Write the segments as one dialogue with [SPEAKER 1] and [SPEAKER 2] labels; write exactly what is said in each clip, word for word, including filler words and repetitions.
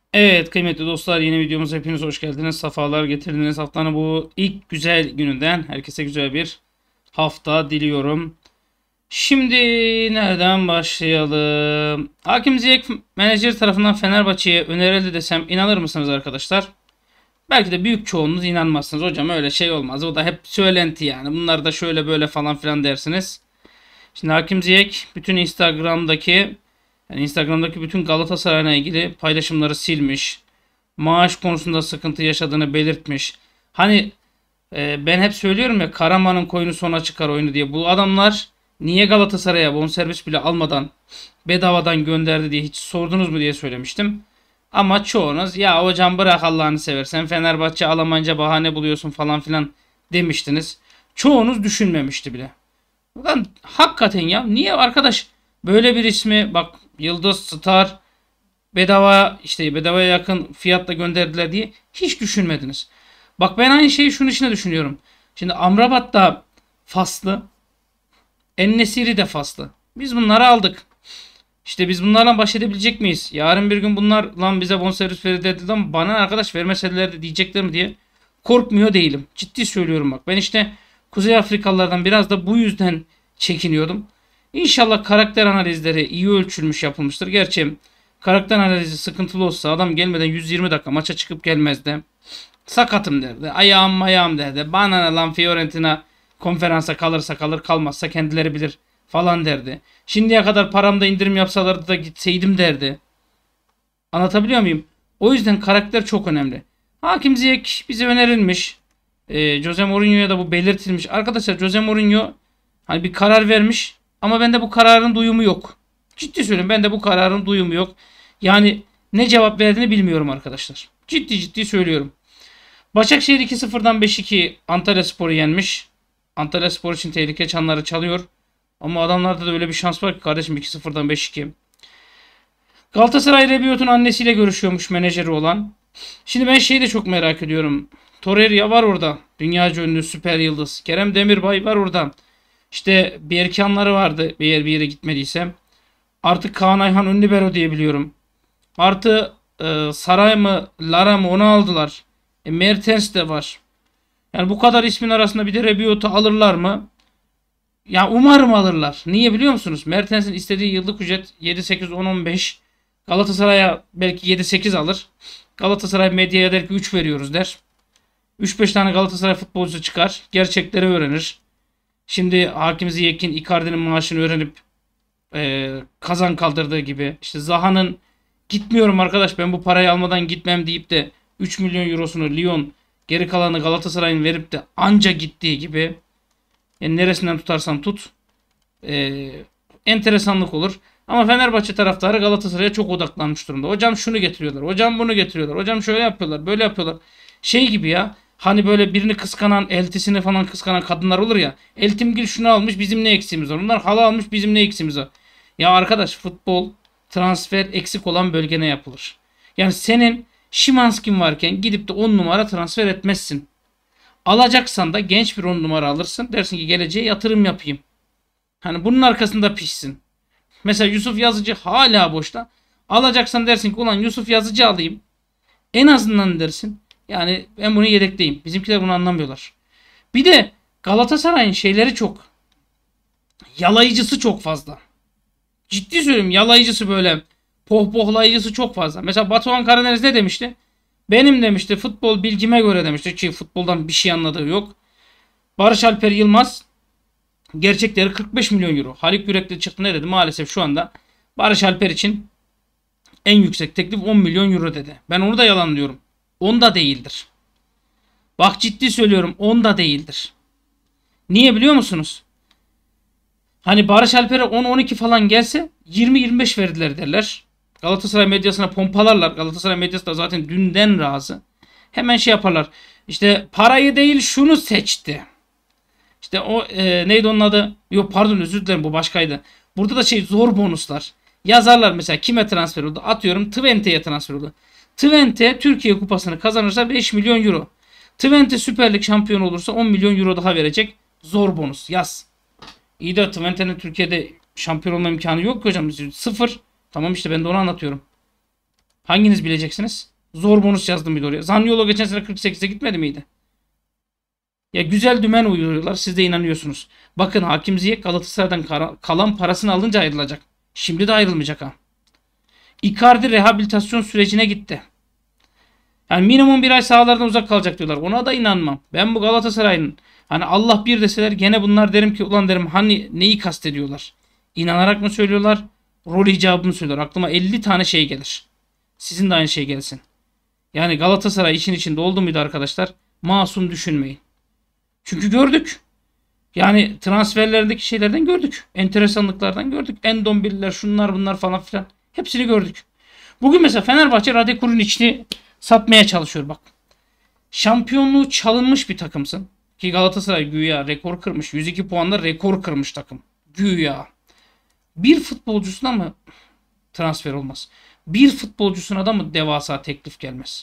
[SPEAKER 1] Evet kıymetli dostlar, yeni videomuza hepiniz hoş geldiniz. Safalar getirdiniz. Haftanın bu ilk güzel gününden herkese güzel bir hafta diliyorum. Şimdi nereden başlayalım? Hakim Ziyech menajer tarafından Fenerbahçe'ye önerildi desem inanır mısınız arkadaşlar? Belki de büyük çoğunluğunuz inanmazsınız. Hocam öyle şey olmaz. O da hep söylenti yani. Bunlar da şöyle böyle falan filan dersiniz. Şimdi Hakim Ziyech bütün Instagram'daki yani Instagram'daki bütün Galatasaray'la ilgili paylaşımları silmiş. Maaş konusunda sıkıntı yaşadığını belirtmiş. Hani e, ben hep söylüyorum ya, Karaman'ın koyunu sona çıkar oyunu diye. Bu adamlar niye Galatasaray'a bonservis bile almadan bedavadan gönderdi diye hiç sordunuz mu diye söylemiştim. Ama çoğunuz ya hocam bırak Allah'ını seversen, Fenerbahçe alamayınca bahane buluyorsun falan filan demiştiniz. Çoğunuz düşünmemişti bile. Ulan hakikaten ya, niye arkadaş böyle bir ismi bak, Yıldız Star bedava, işte bedavaya yakın fiyatla gönderdiler diye hiç düşünmediniz. Bak ben aynı şeyi şunun içine düşünüyorum. Şimdi Amrabat da faslı, En-Nesyri de faslı. Biz bunları aldık. İşte biz bunlarla baş edebilecek miyiz? Yarın bir gün bunlar lan bize bonservis verir dediler ama bana arkadaş vermeseler de diyecekler mi diye korkmuyor değilim. Ciddi söylüyorum bak. Ben işte Kuzey Afrikalılardan biraz da bu yüzden çekiniyordum. İnşallah karakter analizleri iyi ölçülmüş yapılmıştır. Gerçi karakter analizi sıkıntılı olsa adam gelmeden yüz yirmi dakika maça çıkıp gelmezdi. Sakatım derdi. Ayağım ayağım derdi. Bana ne lan, Fiorentina konferansa kalırsa kalır, kalmazsa kendileri bilir falan derdi. Şimdiye kadar paramda indirim yapsalardı da gitseydim derdi. Anlatabiliyor muyum? O yüzden karakter çok önemli. Hakim Ziyech bize önerilmiş. Ee, Jose Mourinho'ya da bu belirtilmiş. Arkadaşlar Jose Mourinho hani bir karar vermiş ama bende bu kararın duyumu yok. Ciddi söylüyorum, bende bu kararın duyumu yok. Yani ne cevap verdiğini bilmiyorum arkadaşlar. Ciddi ciddi söylüyorum. Başakşehir iki sıfırdan beş iki Antalyaspor'u yenmiş. Antalyaspor için tehlike çanları çalıyor. Ama adamlarda da öyle bir şans var ki kardeşim, iki sıfırdan beş iki. Galatasaray Rebiot'un annesiyle görüşüyormuş, menajeri olan. Şimdi ben şeyi de çok merak ediyorum. Torreira var orada. Dünyaca ünlü süper yıldız. Kerem Demirbay var orada. İşte Berkanları vardı eğer bir yere gitmediysem. Artık Kaan Ayhan Ünlübero diye biliyorum. Artı e, Saray mı Lara mı onu aldılar. E, Mertens de var. Yani bu kadar ismin arasında bir de Rebiot'u alırlar mı? Ya umarım alırlar. Niye biliyor musunuz? Mertens'in istediği yıllık ücret yedi sekiz on on beş. Galatasaray'a belki yedi sekiz alır. Galatasaray medyaya der ki üç veriyoruz der. üç beş tane Galatasaray futbolcusu çıkar. Gerçekleri öğrenir. Şimdi Hakim Ziyech'in Icardi'nin maaşını öğrenip e, kazan kaldırdığı gibi. İşte Zaha'nın gitmiyorum arkadaş ben bu parayı almadan gitmem deyip de üç milyon eurosunu Lyon, geri kalanı Galatasaray'ın verip de anca gittiği gibi. Yani neresinden tutarsan tut. Ee, enteresanlık olur. Ama Fenerbahçe taraftarı Galatasaray'a çok odaklanmış durumda. Hocam şunu getiriyorlar. Hocam bunu getiriyorlar. Hocam şöyle yapıyorlar. Böyle yapıyorlar. Şey gibi ya. Hani böyle birini kıskanan, eltisini falan kıskanan kadınlar olur ya. Eltimgil şunu almış, bizim ne eksiğimiz var. Onlar halı almış, bizim ne eksiğimiz var. Ya arkadaş, futbol transfer eksik olan bölgene yapılır. Yani senin Szymański'in varken gidip de on numara transfer etmezsin. Alacaksan da genç bir on numara alırsın. Dersin ki geleceğe yatırım yapayım. Hani bunun arkasında pişsin. Mesela Yusuf Yazıcı hala boşta. Alacaksan dersin ki ulan Yusuf Yazıcı alayım. En azından dersin. Yani ben bunu yedekleyeyim. Bizimkiler bunu anlamıyorlar. Bir de Galatasaray'ın şeyleri çok. Yalayıcısı çok fazla. Ciddi söylüyorum, yalayıcısı böyle. Pohpohlayıcısı çok fazla. Mesela Batuhan Karadeniz ne demişti? Benim demişti futbol bilgime göre demişti ki futboldan bir şey anladığı yok. Barış Alper Yılmaz gerçekleri kırk beş milyon euro. Haluk Yürekli çıktı ne dedi? Maalesef şu anda Barış Alper için en yüksek teklif on milyon euro dedi. Ben onu da yalanlıyorum. on da değildir. Bak ciddi söylüyorum, on da değildir. Niye biliyor musunuz? Hani Barış Alper'e on on iki falan gelse yirmi yirmi beş verdiler derler. Galatasaray medyasına pompalarlar. Galatasaray medyası da zaten dünden razı. Hemen şey yaparlar. İşte parayı değil şunu seçti. İşte o e, neydi onun adı? Yok pardon, özür dilerim, bu başkaydı. Burada da şey, zor bonuslar. Yazarlar mesela kime transfer oldu? Atıyorum Twente'ye transfer oldu. Twente Türkiye Kupası'nı kazanırsa beş milyon euro. Twente Süper Lig şampiyonu olursa on milyon euro daha verecek. Zor bonus yaz. İyi de Twente'nin Türkiye'de şampiyon olma imkanı yok ki hocam. Sıfır. Tamam işte ben de onu anlatıyorum. Hanginiz bileceksiniz? Zor bonus yazdım bir de oraya. Zaniolo geçen sene kırk sekize gitmedi miydi? Ya güzel dümen uyuruyorlar. Siz de inanıyorsunuz. Bakın Hakim Ziyech Galatasaray'dan kalan parasını alınca ayrılacak. Şimdi de ayrılmayacak ha. Icardi rehabilitasyon sürecine gitti. Yani minimum bir ay sahalardan uzak kalacak diyorlar. Ona da inanmam. Ben bu Galatasaray'ın hani Allah bir deseler gene bunlar derim ki ulan derim hani neyi kastediyorlar? İnanarak mı söylüyorlar? Rol icabı mı söylüyorlar? Aklıma elli tane şey gelir. Sizin de aynı şey gelsin. Yani Galatasaray işin içinde oldu muydu arkadaşlar? Masum düşünmeyin. Çünkü gördük. Yani transferlerindeki şeylerden gördük. Enteresanlıklardan gördük. Endombiller şunlar bunlar falan filan. Hepsini gördük. Bugün mesela Fenerbahçe Radekur'un içini satmaya çalışıyor bak. Şampiyonluğu çalınmış bir takımsın. Ki Galatasaray güya rekor kırmış. yüz iki puanla rekor kırmış takım. Güya. Bir futbolcusuna mı transfer olmaz? Bir futbolcusuna da mı devasa teklif gelmez?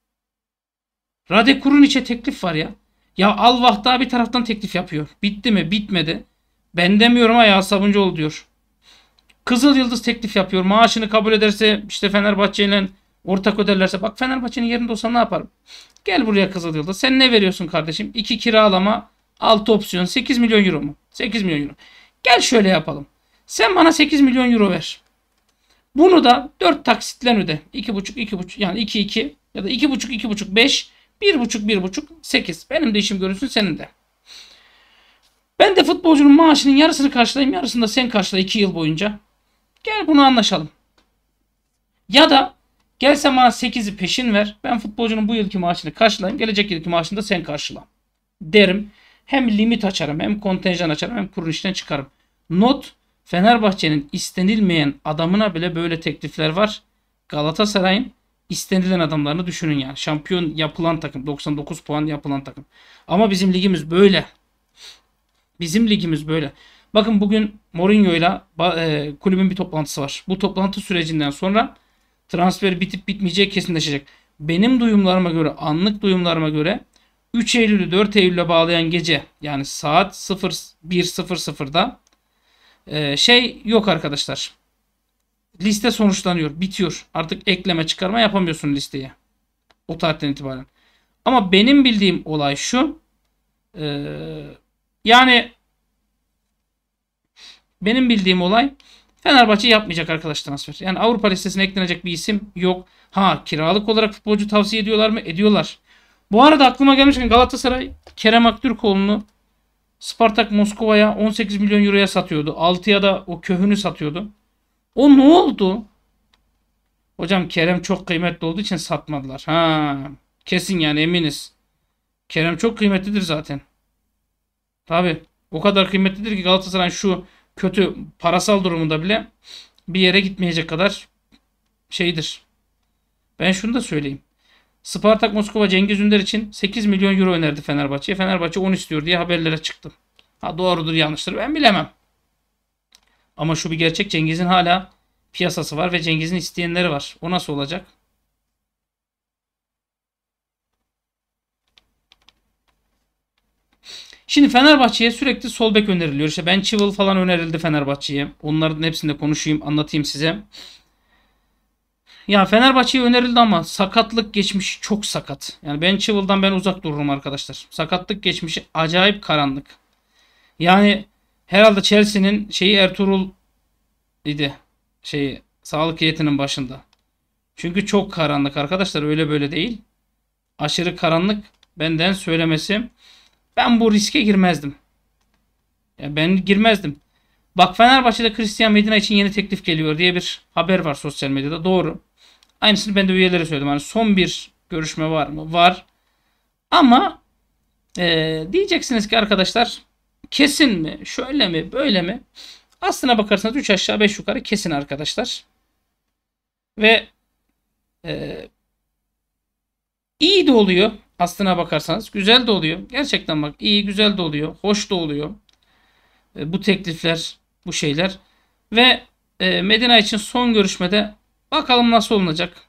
[SPEAKER 1] Radekur'un içe teklif var ya. Ya Al-Vahda bir taraftan teklif yapıyor. Bitti mi? Bitmedi. Ben demiyorum ha ya Sabuncuoğlu diyor. Kızıl Yıldız teklif yapıyor. Maaşını kabul ederse işte Fenerbahçe ile ortak öderlerse. Bak Fenerbahçe'nin yerinde olsam ne yaparım? Gel buraya Kızıl Yıldız. Sen ne veriyorsun kardeşim? iki kiralama, altı opsiyon. sekiz milyon euro mu? sekiz milyon euro. Gel şöyle yapalım. Sen bana sekiz milyon euro ver. Bunu da dört taksitle öde. iki buçuk iki buçuk yani iki iki ya da iki buçuk iki buçuk beş bir buçuk bir buçuk sekiz. Benim de işim görünsün senin de. Ben de futbolcunun maaşının yarısını karşılayayım, yarısını da sen karşıla iki yıl boyunca. Gel bunu anlaşalım. Ya da gel sen bana sekizi peşin ver. Ben futbolcunun bu yılki maaşını karşılayayım. Gelecek yılki maaşını da sen karşıla. Derim. Hem limit açarım hem kontenjan açarım hem kurun işten çıkarım. Not Fenerbahçe'nin istenilmeyen adamına bile böyle teklifler var. Galatasaray'ın istenilen adamlarını düşünün yani. Şampiyon yapılan takım. doksan dokuz puan yapılan takım. Ama bizim ligimiz böyle. Bizim ligimiz böyle. Bakın bugün Mourinho'yla e, kulübün bir toplantısı var. Bu toplantı sürecinden sonra transfer bitip bitmeyeceği kesinleşecek. Benim duyumlarıma göre, anlık duyumlarıma göre üç Eylül'ü dört Eylül'e bağlayan gece yani saat bir sıfır sıfırda e, şey yok arkadaşlar. Liste sonuçlanıyor, bitiyor. Artık ekleme çıkarma yapamıyorsun listeye. O tarihten itibaren. Ama benim bildiğim olay şu. E, yani benim bildiğim olay Fenerbahçe yapmayacak arkadaş transfer. Yani Avrupa listesine eklenecek bir isim yok. Ha kiralık olarak futbolcu tavsiye ediyorlar mı? Ediyorlar. Bu arada aklıma gelmişken Galatasaray Kerem Aktürkoğlu'nu Spartak Moskova'ya on sekiz milyon euroya satıyordu. altıya da o Köhün'ü satıyordu. O ne oldu? Hocam Kerem çok kıymetli olduğu için satmadılar. Ha, kesin yani eminiz. Kerem çok kıymetlidir zaten. Tabi o kadar kıymetlidir ki Galatasaray şu kötü parasal durumunda bile bir yere gitmeyecek kadar şeydir. Ben şunu da söyleyeyim. Spartak Moskova Cengiz Ünder için sekiz milyon euro önerdi Fenerbahçe'ye. Fenerbahçe on istiyor diye haberlere çıktı. Ha doğrudur yanlıştır ben bilemem. Ama şu bir gerçek Cengiz'in hala piyasası var ve Cengiz'in isteyenleri var. O nasıl olacak? Şimdi Fenerbahçe'ye sürekli sol bek öneriliyor. İşte Ben Chilwell falan önerildi Fenerbahçe'ye. Onların hepsinde konuşayım, anlatayım size. Ya Fenerbahçe'ye önerildi ama sakatlık geçmişi çok sakat. Yani Ben Chilwell'dan ben uzak dururum arkadaşlar. Sakatlık geçmişi acayip karanlık. Yani herhalde Chelsea'nin şeyi Ertuğrul idi. Şey sağlık heyetinin başında. Çünkü çok karanlık arkadaşlar, öyle böyle değil. Aşırı karanlık, benden söylemesi. Ben bu riske girmezdim. Ya ben girmezdim. Bak Fenerbahçe'de Christian Medina için yeni teklif geliyor diye bir haber var sosyal medyada. Doğru. Aynısını ben de üyelere söyledim. Hani son bir görüşme var mı? Var. Ama e, diyeceksiniz ki arkadaşlar kesin mi? Şöyle mi? Böyle mi? Aslına bakarsanız üç aşağı beş yukarı kesin arkadaşlar. Ve e, iyi de oluyor. Aslına bakarsanız güzel de oluyor. Gerçekten bak iyi güzel de oluyor. Hoş da oluyor. E, bu teklifler, bu şeyler. Ve e, Medina için son görüşmede bakalım nasıl olacak.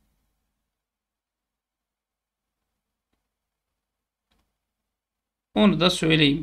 [SPEAKER 1] Onu da söyleyeyim.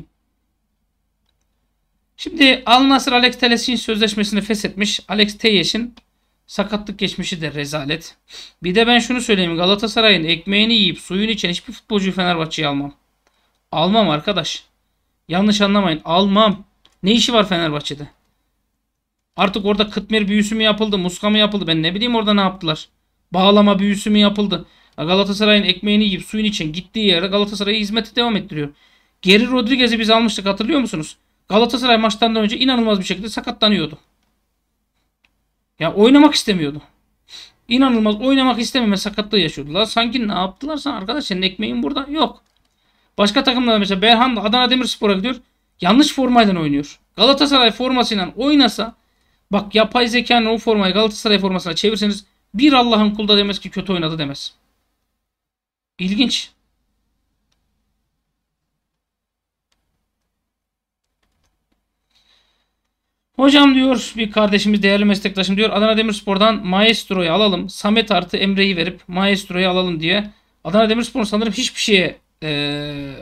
[SPEAKER 1] Şimdi Al Nassr Alex Telles sözleşmesini feshetmiş. Alex Telles'in Sakatlık geçmişi de rezalet. Bir de ben şunu söyleyeyim. Galatasaray'ın ekmeğini yiyip suyunu içen hiçbir futbolcuyu Fenerbahçe'ye almam. Almam arkadaş. Yanlış anlamayın. Almam. Ne işi var Fenerbahçe'de? Artık orada kıtmir büyüsü mü yapıldı? Muska mı yapıldı? Ben ne bileyim orada ne yaptılar? Bağlama büyüsü mü yapıldı? Galatasaray'ın ekmeğini yiyip suyunu için gittiği yere Galatasaray'a hizmeti devam ettiriyor. Geri Rodriguez'i biz almıştık, hatırlıyor musunuz? Galatasaray maçlarından önce inanılmaz bir şekilde sakatlanıyordu. Ya oynamak istemiyordu. İnanılmaz oynamak istememe sakatlığı yaşıyordular. Sanki ne yaptılar sana arkadaş, senin ekmeğin burada yok. Başka takımlarda mesela Berhan da Adana Demirspor'a gidiyor. Yanlış formayla oynuyor. Galatasaray formasıyla oynasa, bak yapay zekanın o formayı Galatasaray formasına çevirseniz bir Allah'ın kulu da demez ki kötü oynadı demez. İlginç. Hocam diyor bir kardeşimiz, değerli meslektaşım diyor, Adana Demirspor'dan Maestro'yu alalım. Samet artı Emre'yi verip Maestro'yu alalım diye. Adana Demirspor'un sanırım hiçbir şeye ee,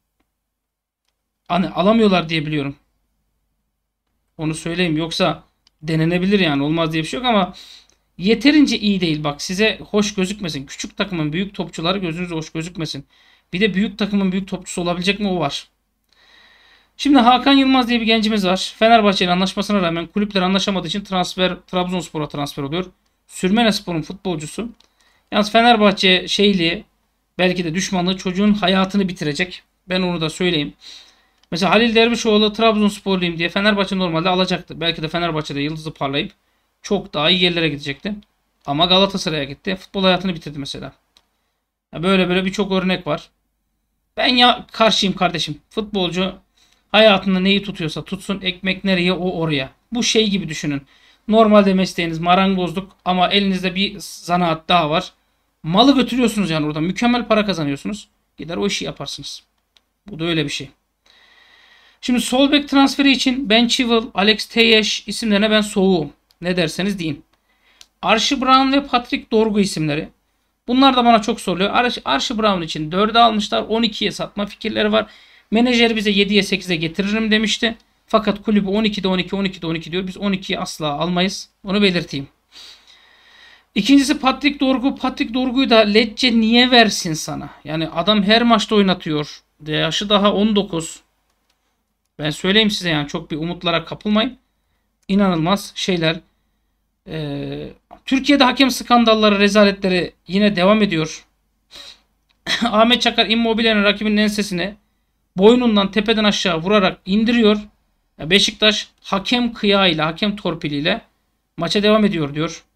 [SPEAKER 1] hani alamıyorlar diye biliyorum. Onu söyleyeyim, yoksa denenebilir yani, olmaz diye bir şey yok ama yeterince iyi değil, bak size hoş gözükmesin. Küçük takımın büyük topçuları gözünüze hoş gözükmesin. Bir de büyük takımın büyük topçusu olabilecek mi, o var. Şimdi Hakan Yılmaz diye bir gencimiz var. Fenerbahçe ile anlaşmasına rağmen kulüpler anlaşamadığı için transfer Trabzonspor'a transfer oluyor. Sürmenespor'un futbolcusu. Yalnız Fenerbahçe şeyliği, belki de düşmanlığı çocuğun hayatını bitirecek. Ben onu da söyleyeyim. Mesela Halil Dervişoğlu Trabzonsporluyum diye Fenerbahçe normalde alacaktı. Belki de Fenerbahçe'de yıldızı parlayıp çok daha iyi yerlere gidecekti. Ama Galatasaray'a gitti. Futbol hayatını bitirdi mesela. Böyle böyle birçok örnek var. Ben ya karşıyım kardeşim. Futbolcu hayatında neyi tutuyorsa tutsun. Ekmek nereye, o oraya. Bu şey gibi düşünün. Normalde mesleğiniz marangozluk ama elinizde bir zanaat daha var. Malı götürüyorsunuz yani orada. Mükemmel para kazanıyorsunuz. Gider o işi yaparsınız. Bu da öyle bir şey. Şimdi sol bek transferi için Ben Chilwell, Alex Telles isimlerine ben soğuğum. Ne derseniz deyin. Archie Brown ve Patrick Dorgu isimleri. Bunlar da bana çok soruluyor. Archie Brown için dörde almışlar. on ikiye satma fikirleri var. Menajer bize yediye sekize getiririm demişti. Fakat kulübü on ikide on iki, on ikide on iki diyor. Biz on ikiyi asla almayız. Onu belirteyim. İkincisi Patrick Dorgu. Patrick Dorgu'yu da Lecce niye versin sana? Yani adam her maçta oynatıyor. Yaşı daha on dokuz. Ben söyleyeyim size, yani çok bir umutlara kapılmayın. İnanılmaz şeyler. Ee, Türkiye'de hakem skandalları, rezaletleri yine devam ediyor. Ahmet Çakar Immobile'nin rakibinin ensesine boynundan tepeden aşağı vurarak indiriyor. Beşiktaş hakem kıyağıyla, hakem torpiliyle maça devam ediyor diyor.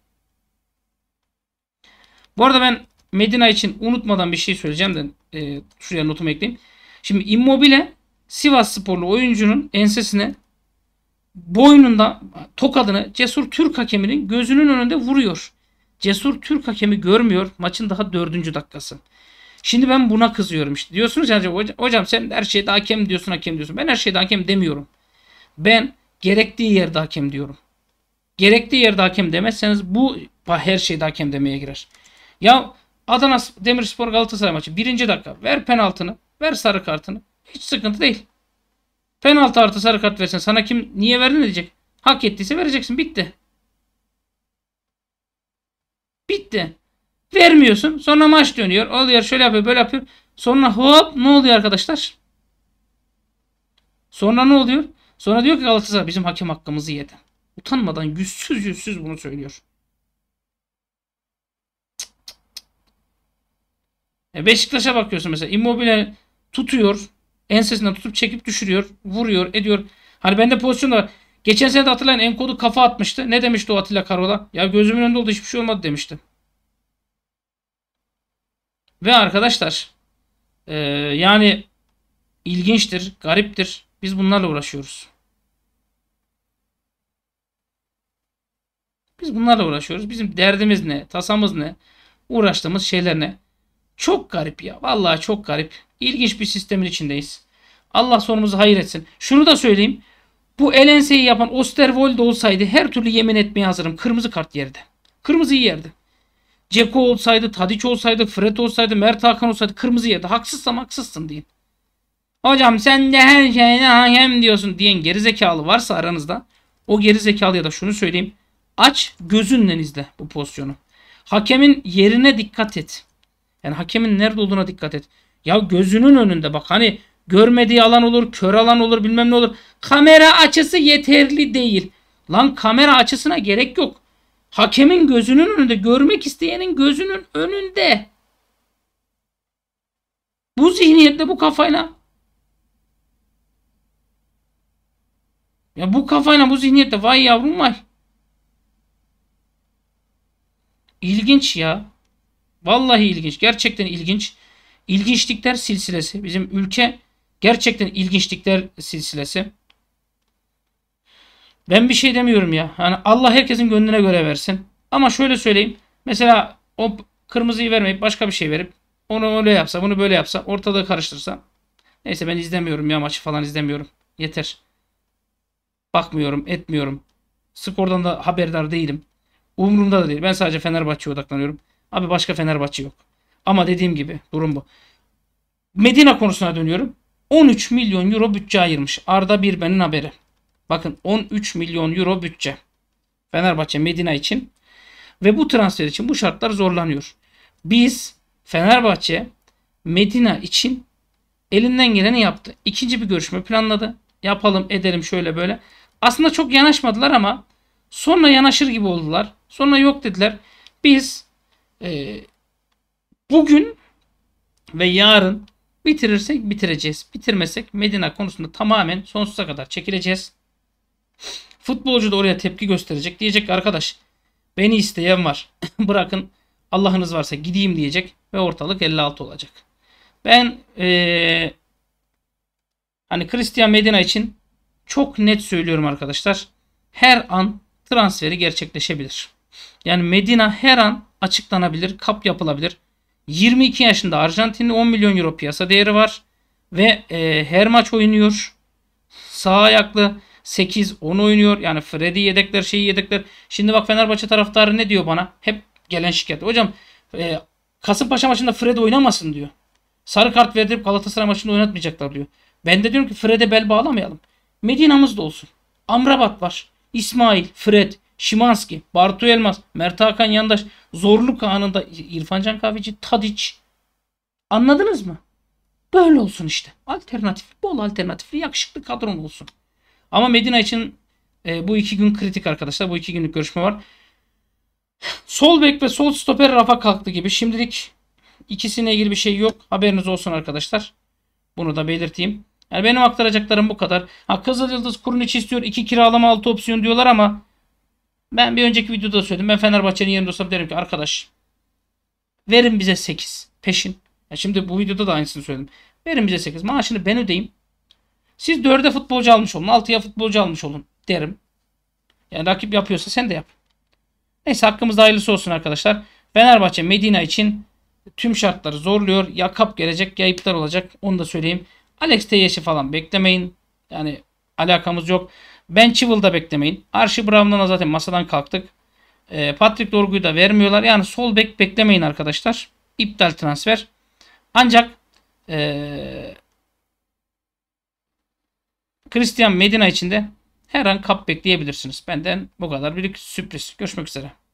[SPEAKER 1] Bu arada ben Medina için unutmadan bir şey söyleyeceğim de e, şuraya notumu ekleyeyim. Şimdi Immobile Sivassporlu oyuncunun ensesine boynunda tokadını Cesur Türk hakeminin gözünün önünde vuruyor. Cesur Türk hakemi görmüyor. Maçın daha dördüncü dakikası. Şimdi ben buna kızıyorum işte. Diyorsunuz ya hocam, hocam sen her şeyde hakem diyorsun, hakem diyorsun. Ben her şeyde hakem demiyorum. Ben gerektiği yerde hakem diyorum. Gerektiği yerde hakem demezseniz bu her şeyde hakem demeye girer. Ya Adana Demirspor Galatasaray maçı birinci dakika. Ver penaltını. Ver sarı kartını. Hiç sıkıntı değil. Penaltı artı sarı kart versen sana kim niye verdin diyecek. Hak ettiyse vereceksin. Bitti. Bitti. Vermiyorsun. Sonra maç dönüyor. Oluyor şöyle yapıyor, böyle yapıyor. Sonra hop ne oluyor arkadaşlar? Sonra ne oluyor? Sonra diyor ki Galatasaray bizim hakem hakkımızı yedi. Utanmadan yüzsüz yüzsüz bunu söylüyor. E Beşiktaş'a bakıyorsun mesela. Immobile tutuyor. Ensesinden tutup çekip düşürüyor. Vuruyor, ediyor. Hani bende pozisyon da var. Geçen sene de hatırlayın, Enkodu kafa atmıştı. Ne demişti o Atilla Karola? Ya gözümün önünde oldu, hiçbir şey olmadı demişti. Ve arkadaşlar e, yani ilginçtir, gariptir. Biz bunlarla uğraşıyoruz. Biz bunlarla uğraşıyoruz. Bizim derdimiz ne? Tasamız ne? Uğraştığımız şeyler ne? Çok garip ya. Vallahi çok garip. İlginç bir sistemin içindeyiz. Allah sonumuzu hayır etsin. Şunu da söyleyeyim. Bu Elense'yi yapan Osterwolde olsaydı her türlü yemin etmeye hazırım. Kırmızı kart yerdi. Kırmızıyı yerdi. Ceko olsaydı, Tadiç olsaydı, Fred olsaydı, Mert Hakan olsaydı kırmızı yerdi. Haksızsam haksızsın deyin. Hocam sen de her şeyine hakem diyorsun diyen gerizekalı varsa aranızda, o gerizekalıya da şunu söyleyeyim. Aç gözünle izle bu pozisyonu. Hakemin yerine dikkat et. Yani hakemin nerede olduğuna dikkat et. Ya gözünün önünde bak, hani görmediği alan olur, kör alan olur, bilmem ne olur. Kamera açısı yeterli değil. Lan kamera açısına gerek yok. Hakemin gözünün önünde, görmek isteyenin gözünün önünde. Bu zihniyetle, bu kafayla. Ya bu kafayla, bu zihniyette, vay yavrum vay. İlginç ya. Vallahi ilginç. Gerçekten ilginç. İlginçlikler silsilesi. Bizim ülke gerçekten ilginçlikler silsilesi. Ben bir şey demiyorum ya. Yani Allah herkesin gönlüne göre versin. Ama şöyle söyleyeyim. Mesela o kırmızıyı vermeyip başka bir şey verip onu öyle yapsa, bunu böyle yapsa, ortalığı karıştırsa. Neyse, ben izlemiyorum ya, maçı falan izlemiyorum. Yeter. Bakmıyorum, etmiyorum. Skordan da haberdar değilim. Umurumda da değil. Ben sadece Fenerbahçe'ye odaklanıyorum. Abi başka Fenerbahçe yok. Ama dediğim gibi durum bu. Medina konusuna dönüyorum. on üç milyon euro bütçe ayırmış. Arda Birben'in haberi. Bakın, on üç milyon euro bütçe. Fenerbahçe Medina için. Ve bu transfer için bu şartlar zorlanıyor. Biz Fenerbahçe Medina için elinden geleni yaptı. İkinci bir görüşme planladı. Yapalım edelim şöyle böyle. Aslında çok yanaşmadılar ama sonra yanaşır gibi oldular. Sonra yok dediler. Biz e, bugün ve yarın bitirirsek bitireceğiz. Bitirmesek Medina konusunda tamamen sonsuza kadar çekileceğiz. Futbolcu da oraya tepki gösterecek. Diyecek ki arkadaş, beni isteyen var. Bırakın, Allah'ınız varsa gideyim diyecek. Ve ortalık elli altı olacak. Ben ee, hani Christian Medina için çok net söylüyorum arkadaşlar. Her an transferi gerçekleşebilir. Yani Medina her an açıklanabilir. Kap yapılabilir. yirmi iki yaşında Arjantinli, on milyon euro piyasa değeri var. Ve e, her maç oynuyor. Sağ ayaklı, sekiz on oynuyor. Yani Freddy yedekler, şeyi yedekler. Şimdi bak, Fenerbahçe taraftarı ne diyor bana? Hep gelen şikayet. Hocam e, Kasımpaşa maçında Freddy oynamasın diyor. Sarı kart verdirip Galatasaray maçında oynatmayacaklar diyor. Ben de diyorum ki Fred'e bel bağlamayalım. Medina'mız da olsun. Amrabat var. İsmail, Fred, Şimanski, Bartu Elmas, Mert Hakan Yandaş, zorluk anında İrfan Can Kahveci, Tadiç. Anladınız mı? Böyle olsun işte. Alternatif, bol alternatifli, yakışıklı kadron olsun. Ama Medina için e, bu iki gün kritik arkadaşlar. Bu iki günlük görüşme var. Sol bek ve sol stoper rafa kalktı gibi. Şimdilik ikisine ilgili bir şey yok. Haberiniz olsun arkadaşlar. Bunu da belirteyim. Yani benim aktaracaklarım bu kadar. Ha, Kızılyıldız Kurunic istiyor. iki kiralama altı opsiyon diyorlar ama ben bir önceki videoda söyledim. Ben Fenerbahçe'nin yerinde olsam derim ki arkadaş, verin bize sekiz peşin. Ya şimdi bu videoda da aynısını söyledim. Verin bize sekiz. Maaşını ben ödeyeyim. Siz dörde futbolcu almış olun. altıya futbolcu almış olun derim. Yani rakip yapıyorsa sen de yap. Neyse, hakkımızda hayırlısı olsun arkadaşlar. Fenerbahçe Medina için tüm şartları zorluyor. Ya kap gelecek ya iptal olacak. Onu da söyleyeyim. Alex Teyes'i falan beklemeyin. Yani alakamız yok. Ben Chilwell'da beklemeyin. Archie Brown'dan zaten masadan kalktık. E, Patrick Dorgu'yu da vermiyorlar. Yani sol bek beklemeyin arkadaşlar. İptal transfer. Ancak e, Christian Medina için de her an kap bekleyebilirsiniz. Benden bu kadar. Bir sürpriz. Görüşmek üzere.